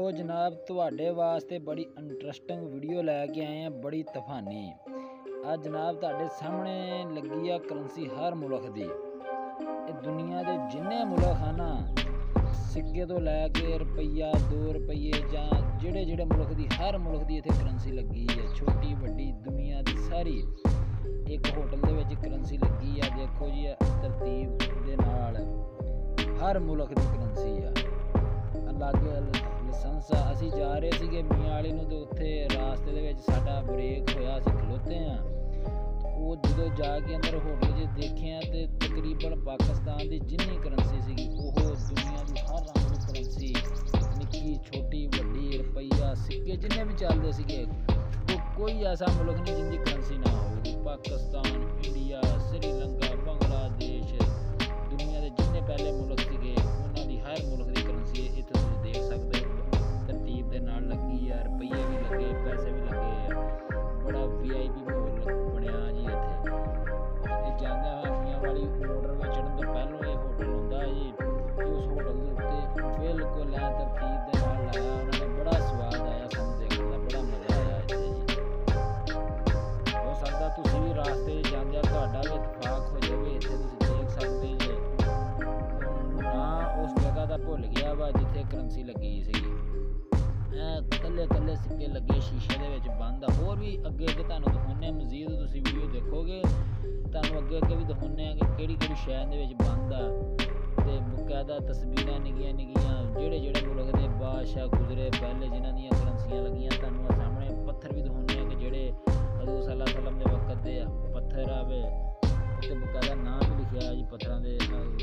लो जनाब तुहाडे वास्ते बड़ी इंटरस्टिंग वीडियो लैके आए हैं, बड़ी तूफानी। आज जनाब तुहाडे सामने लगी आ करंसी हर मुल्क दी। दुनिया के जिन्ने मुल्क हैं ना, सिक्के तो लैके रुपया 2 रुपये जां जेड़े जेड़े मुल्क दी हर मुल्क दी इत्थे करंसी लगी है, छोटी वड्डी दुनिया दी सारी। एक होटल दे विच करंसी लगी है, देखो जी तरतीब दे नाल हर मुल्क दी करंसी है। लागे लाइसेंस असी जा रहे थे मियाँ वाली नूं, तो उत्थे रास्ते दे विच साडा ब्रेक होया, असी खलोते हैं। वो जो जाके अंदर होटल च देखे तो तकरीबन पाकिस्तान की जिन्नी करंसी सी दुनिया की हर रंग की करंसी, निक्की छोटी वड्डी रुपया सिक्के जिन्ने भी चलते थे, तो कोई ऐसा मुल्क नहीं जिनकी करंसी ना होगी। पाकिस्तान, इंडिया, श्रीलंका, बांग्लादेश, दुनिया के जिन्ने पहले मुल्क थे उन्होंने हर मुल्क की करंसी इत्थे तुसीं देख सकते हो, तरतीब दे नाल लगी है। रुपये भी लगे, पैसे भी लगे है, बड़ा VIP माहौल बनया जी इत्थे। जांदे मियाँ वाली मोटर में चढ़न तो पहलों ये होटल हुंदा जी, उस होटल के उत्ते बिल्कुल ऐ तरतीब दे नाल लाया उन्होंने, बड़ा स्वाद आया सानूं देखने का, बड़ा मज़ा आया इत्थे जी। हो सकदा तुसीं भी रास्ते जांदे तुहाडा भी इतफाक हो जावे, इत्थे तुसीं देख सकते जे ना उस जगह का भुल गया वा जिथे करंसी लगी सी। कल्ले कल्ले सिक्के लगे शीशे दे विच बंद। होर भी अगे अगे तुहानूं दिखाउने, मजीद तुसीं वीडियो देखोगे तुहानूं अगे अगे भी दिखाउने कि केड़ी केड़ी शै दे विच बंद आ, ते बकायदा तस्वीरां निक्कियां निक्कियां जेड़े जेड़े मुल्क दे बादशाह गुजरे पहले जिन्हां दियां करंसियां लगियां। तुहानूं सामने पत्थर भी दिखाउने कि जेड़े हज़ूर सल्लल्लाहु अलैहि वसल्लम दे वक्त दे पत्थर आवे, उत्ते बकायदा नाम भी लिखिआ जी पत्थरां दे,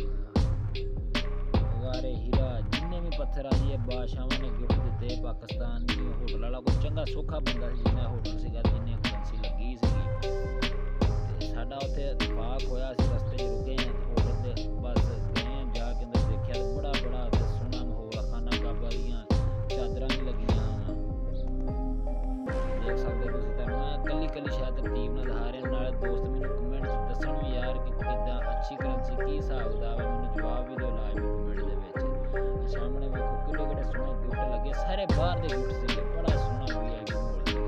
गारे हीरा जिन्ने भी पत्थर आ जी बादशाहां ने गिफ्ट दिते पाकिस्तान की। होटल वाला कोई चंगा सौखा बंदा सी, जिन्ना होटल सीगा जिन्ने करंसी लगी सी। साडा उत्थे इतफाक होया, असीं रस्ते च रुके हैं होटल दे, बस गए हैं जाके अंदर देखिआ तो बड़ा बड़ा उत्थे सोहना माहौल, खाना काबा दियां चादरां भी लगियां वा, देख सकदे तुसीं। तुहानूं कल्ली कल्ली शै तरतीब नाल दिखा रहे, नाले दोस्त मैनूं कमेंट च दस्सण भी यार कि किद्दां अच्छी करंसी की हिसाब किताब है, मैनूं जवाब भी दिओ लाजमी कमेंट दे विच। सामने वेखो किड्डे किड्डे सोहणे गिफ्ट लगे, सारे बाहर दे गिफ्ट सीगे, बड़ा सोहना VIP माहौल सीगा।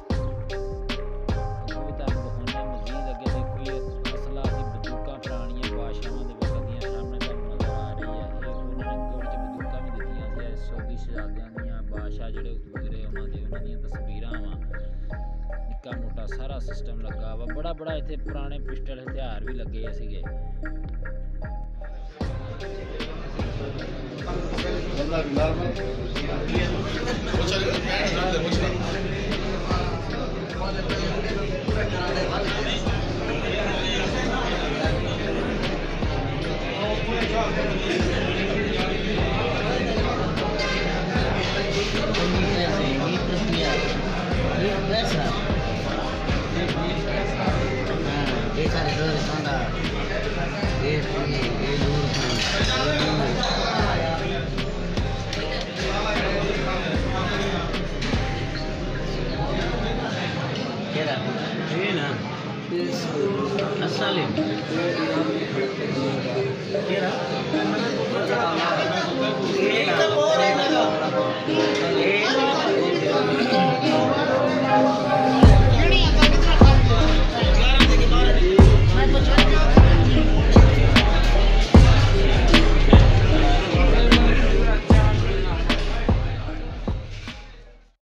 अगों भी तुहानूं दिखाउने मजीद अगे देखो ये असला सी बंदूकां पुरानियां बादशाहां दे वक्त दियां सामने तुहानूं नज़र आ रही है। ये उन्होंने गिफ्ट च बंदूकां भी दित्तियां सी, सौदी शहजादियां दियां, बादशाह जेड़े गुजरे उन्हां दियां तस्वीरां वा, निक्का मोटा सारा सिस्टम लगा वा, बड़ा बड़ा इत्थे पुराने पिस्टल हथियार भी लगे सीगे।